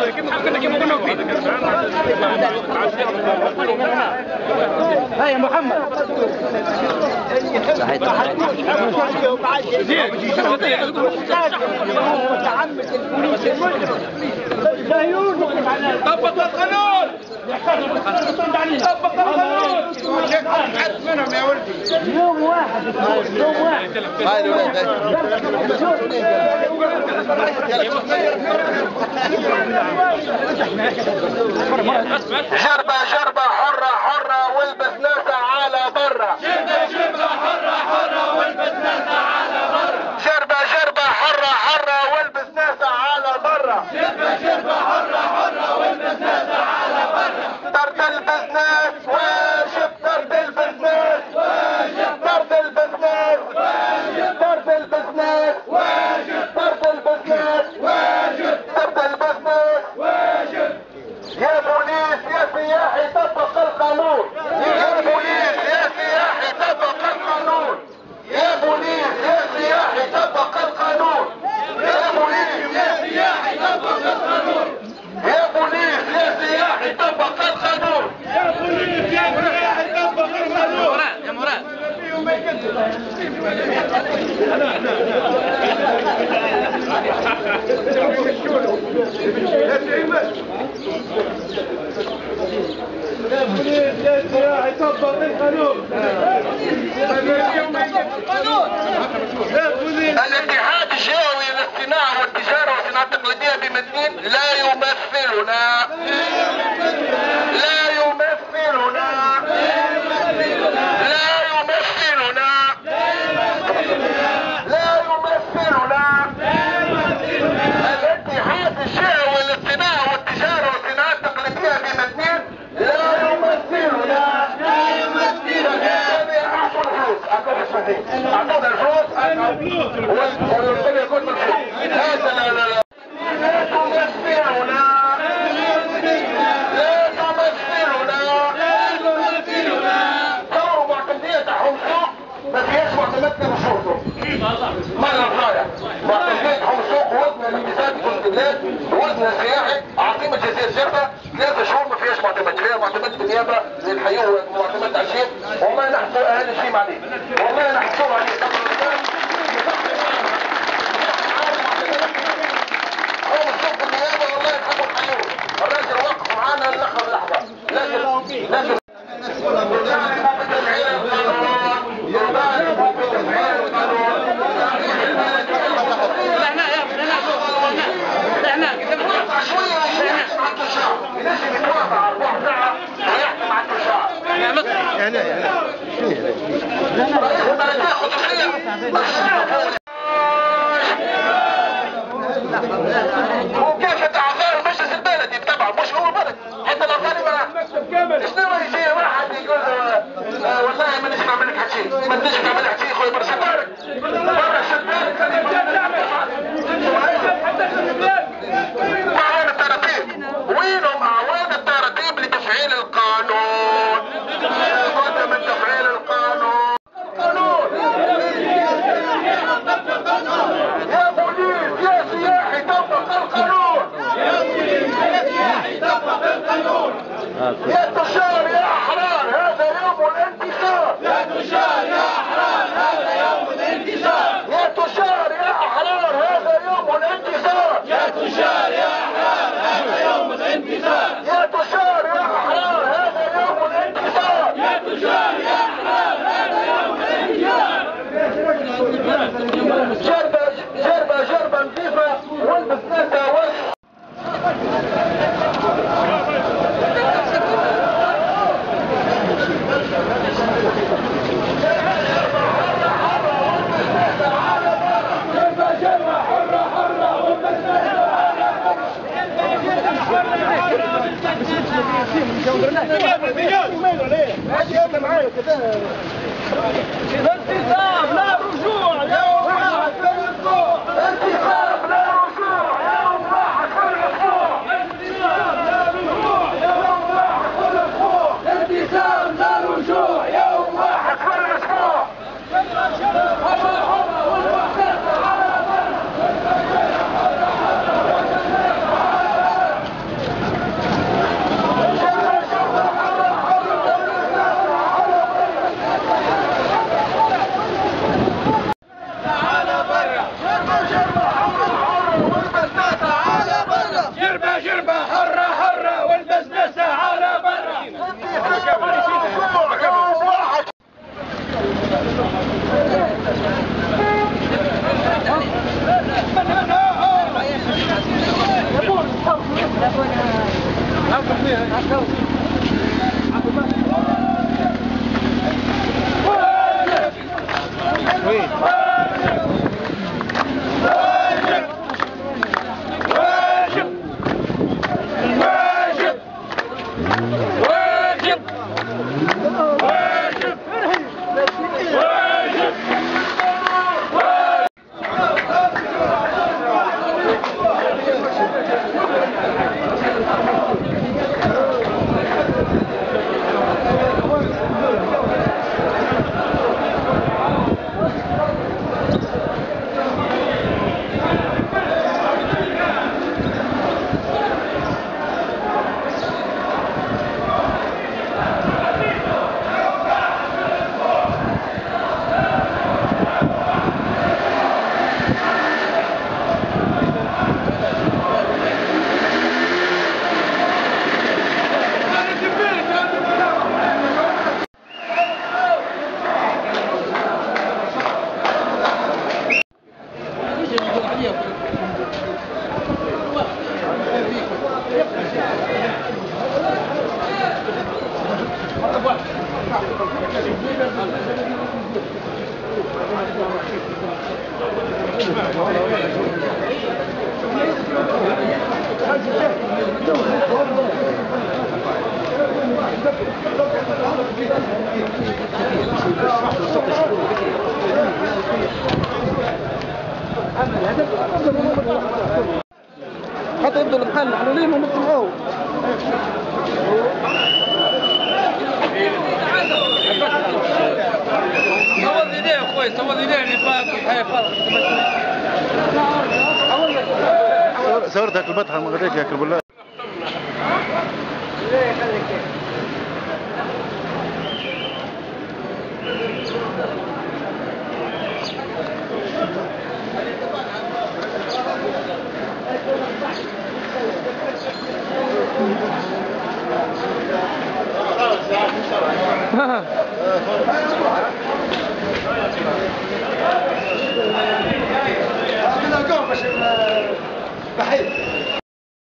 هيا محمد طبق القانون طبق القانون منهم يا ولدي يوم واحد جربة جربة حرة حرة والبس ناسها على برا جربة حرة حرة والبس ناسها على برا جربة جربة حرة حرة والبس ناسها على برا جربة حرة حرة والبس ناسها على برا طرد البزنس واجب طرد البزنس واجب طرد البزنس واجب طرد البزنس واجب طرد البزنس واجب طرد البزنس واجب يا بوليس يا سياحي طبق القانون يا بوليس يا سياحي طبق القانون يا بوليس يا سياحي طبق القانون يا بوليس يا سياحي طبق القانون يا بوليس يا سياحي طبق القانون يا بوليس يا سياحي طبق القانون يا مراد الاتحاد الجوي للصناعة والتجارة والصناعة التقليدية بمدين لا يمثلنا لا يمثلنا لا يمثلنا لا يمثلنا الاتحاد الجوي للصناعة والتجارة والصناعة التقليدية بمدين لا يمثلنا لا يمثلنا اعطونا الفلوس والمنتج يكون مكتوب هذا لا لا لا لا تمثلنا لا تمثلنا لا تمثلنا صاروا معتمدية تحهم سوق ما فيهاش معتمدنا بشرطه مرة ضايع معتمدية تحهم سوق وزن الميزان في البلاد وزن السياحي عاصمة جزيرة جربة 3 شهور ما فيهاش معتمد فيها معتمد بالنيابة للحيوة ومعتمد على الشيء وما نحسوا اهل الشيء عليه وما نحسوا عليه هم الصف النيابة والله يحبوا الحيوة الراجل وقف معانا لآخر لحظة لازم لازم يتواضع 4 ساعة ويحكم على الشعب. وكيف اعضاء المجلس البلدي طبعا مش هو بلد حتى لو كان شنو يجي واحد يقول والله ما نجي نعمل لك حكي ما نجي نعمل لك حكي خويا برا شبارك برا شبارك اعوان التراتيب وينهم اعوان التراتيب لتفعيل القانون لابد من تفعيل القانون يا بوليس يا سياحي طبق القانون يا بوليس يا سياحي طبق القانون يا تجار يا احرار هذا يوم الانتصار يا تجار يا احرار هذا يوم الانتصار يا تجار يا احرار هذا يوم الانتصار يا تجار يا احرار هذا يوم الانتصار يا تجار يا احرار هذا يوم الانتصار يا تجار يا احرار هذا يوم الانتصار جربة جربة جربة نظيفة والبس ناسها وش انتصار لا رجوع يوم واحد في الاسبوع انتصار لا رجوع يوم واحد في الاسبوع انتصار لا رجوع يوم واحد في الاسبوع انتصار لا رجوع يوم واحد في الاسبوع حتى يبدو الامتحان المحلولين ونطلعوه. صور لي ليه اخوي، صور لي ليه اللي فات صورتك البطحه ما غاديك يا كربلاء. ها